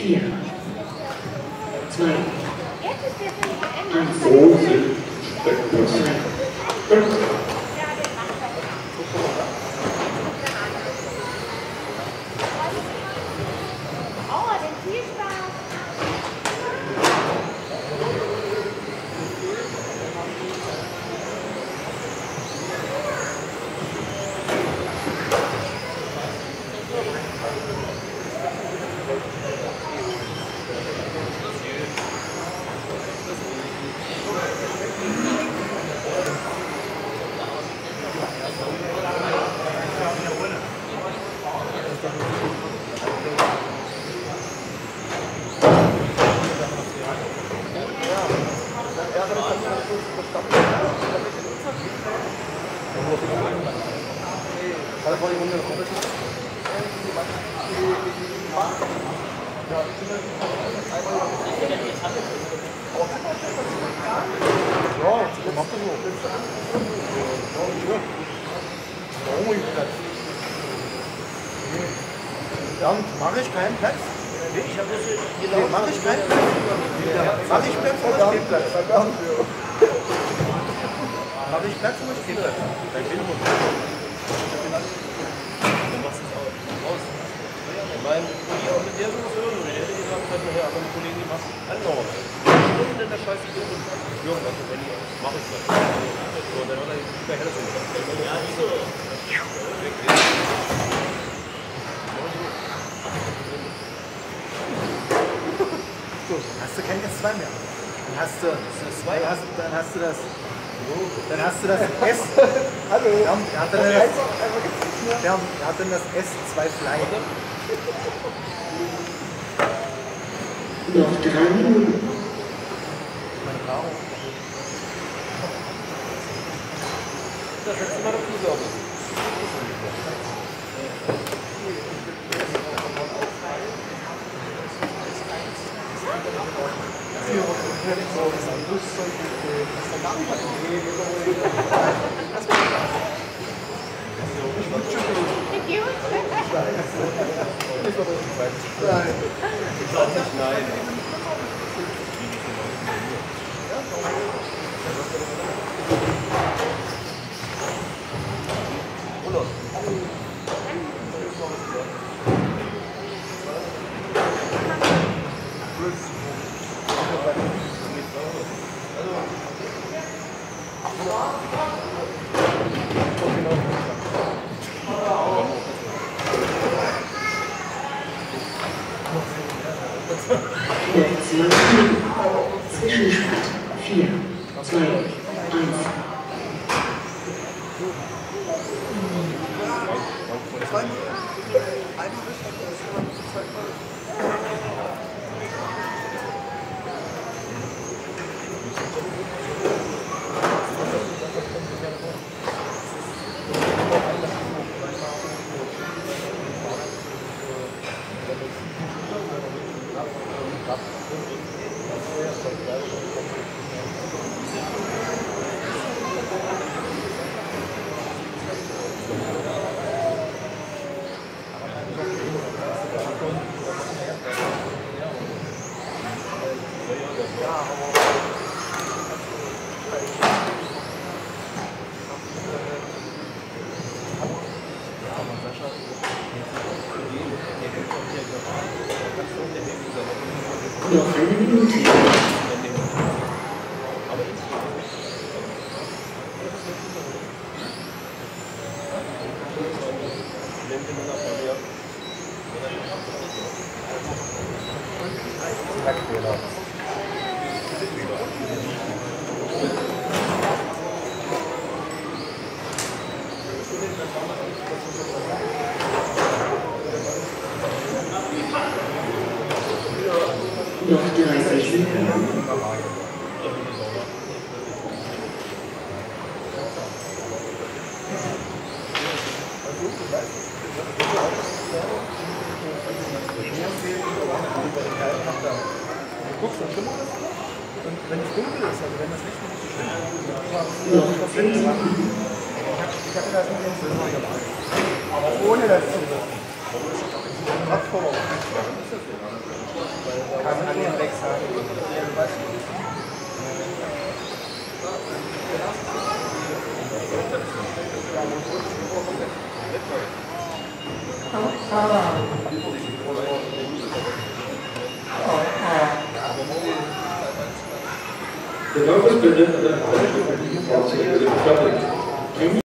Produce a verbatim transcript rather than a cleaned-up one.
vier, zwei, eins, Dann mache ich keinen Platz. Nee, ich habe das genau. Nee, mache ich keinen Platz. Mache ich Platz oder keinen Platz? Mache ich Platz oder keinen Platz? Dein Telefon. Du machst es auch raus. Ich meine, auch mit der sowas hören oder hätte gesagt, halt nachher, aber die Kollegen, die machen andauernd. Stunden in der Scheiße gehen und hören, also wenn ich mache ich das. So, dann hat er nicht mehr Hälfte gesagt. Ja, nicht so. Hast du kein S zwei mehr. Dann hast du, dann hast, dann hast du das, dann hast du das S. Hallo. Ja, er hat dann das, ja, er hat dann das S zwei Fly. Noch drei Minuten. Meine Frau. Das letzte Mal dazu sauber. Ich glaube nicht, nein. Zwischenschritt vier, zwei, eins. Noch eine Minute. Noch dreißig Sekunden. Guckst du, stimmt das? Und wenn es dunkel ist, also wenn das Licht nicht so stimmt, Noch zehn Minuten. ich habe das mit dem Silber gemacht. Aber ohne das zu wissen. kann an den Wechseln. The purpose business and the